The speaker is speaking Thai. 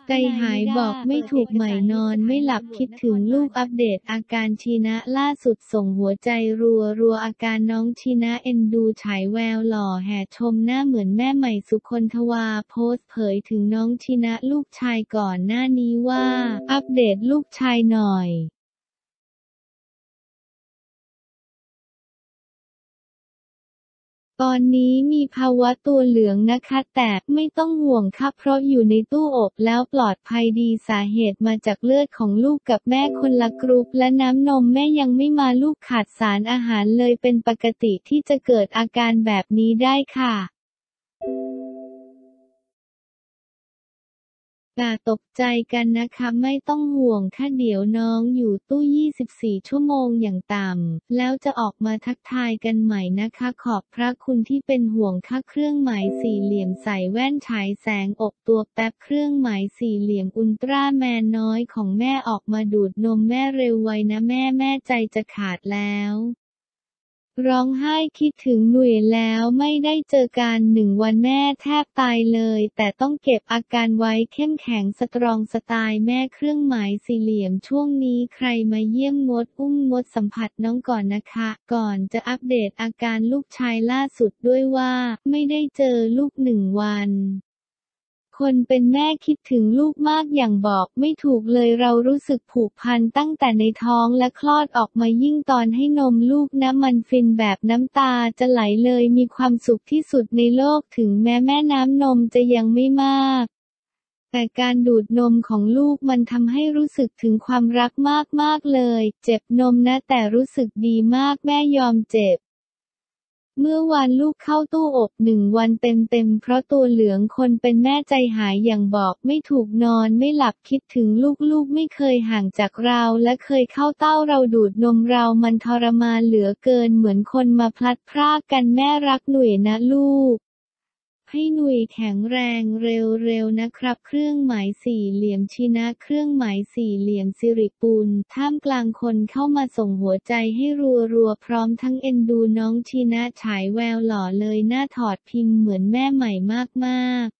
ใจหายบอกไม่ถูกใหม่นอนไม่หลับคิดถึงลูกอัปเดตอาการชีนะล่าสุดส่งหัวใจรัวอาการน้องชีนะเอ็นดูฉายแววหล่อแห่ชมหน้าเหมือนแม่ใหม่สุคนทวาโพสต์เผยถึงน้องชีนะลูกชายก่อนหน้านี้ว่าอัปเดตลูกชายหน่อยตอนนี้มีภาวะตัวเหลืองนะคะแต่ไม่ต้องห่วงค่ะเพราะอยู่ในตู้อบแล้วปลอดภัยดีสาเหตุมาจากเลือดของลูกกับแม่คนละกรุ๊ปและน้ำนมแม่ยังไม่มาลูกขาดสารอาหารเลยเป็นปกติที่จะเกิดอาการแบบนี้ได้ค่ะอย่าตกใจกันนะคะไม่ต้องห่วงค่ะเดี๋ยวน้องอยู่ตู้24ชั่วโมงอย่างต่ำแล้วจะออกมาทักทายกันใหม่นะคะขอบพระคุณที่เป็นห่วงค่ะเครื่องหมายสี่เหลี่ยมใส่แว่นฉายแสงอกตัวแป๊บเครื่องหมายสี่เหลี่ยมอุลตร้าแมนน้อยของแม่ออกมาดูดนมแม่เร็วไวนะแม่ใจจะขาดแล้วร้องไห้คิดถึงหนุ่ยแล้วไม่ได้เจอกัน1 วันแม่แทบตายเลยแต่ต้องเก็บอาการไว้เข้มแข็งสตรองสไตล์แม่เครื่องหมายสี่เหลี่ยมช่วงนี้ใครมาเยี่ยมงดอุ้มงดสัมผัสน้องก่อนนะคะก่อนจะอัปเดตอาการลูกชายล่าสุดด้วยว่าไม่ได้เจอลูก1 วันคนเป็นแม่คิดถึงลูกมากอย่างบอกไม่ถูกเลยเรารู้สึกผูกพันตั้งแต่ในท้องและคลอดออกมายิ่งตอนให้นมลูกนะมันฟินแบบน้ำตาจะไหลเลยมีความสุขที่สุดในโลกถึงแม้แม่น้ำนมจะยังไม่มากแต่การดูดนมของลูกมันทำให้รู้สึกถึงความรักมากเลยเจ็บนมนะแต่รู้สึกดีมากแม่ยอมเจ็บเมื่อวานลูกเข้าตู้อบ1 วันเต็มเพราะตัวเหลืองคนเป็นแม่ใจหายอย่างบอกไม่ถูกนอนไม่หลับคิดถึงลูกไม่เคยห่างจากเราและเคยเข้าเต้าเราดูดนมเรามันทรมานเหลือเกินเหมือนคนมาพลัดพรากกันแม่รักหนุ่ยนะลูกให้หนุ่ยแข็งแรงเร็วนะครับเครื่องหมายสี่เหลี่ยมชินะเครื่องหมายสี่เหลี่ยมสิริปุลท่ามกลางคนเข้ามาส่งหัวใจให้รัวพร้อมทั้งเอ็นดูน้องชินะฉายแววหล่อเลยหน้าถอดพิมพ์เหมือนแม่ใหม่มาก